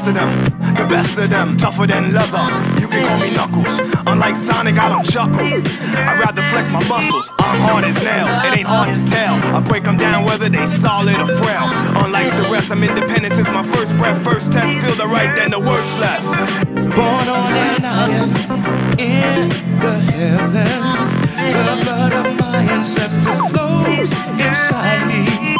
of them, the best of them, tougher than leather. You can call me Knuckles. Unlike Sonic, I don't chuckle. I'd rather flex my muscles. I'm hard as nails. It ain't hard to tell. I break them down whether they solid or frail. Unlike the rest, I'm independent since my first breath. First test, feel the right, then the worst left. Born on an island in the heavens. The blood of my ancestors flows inside me.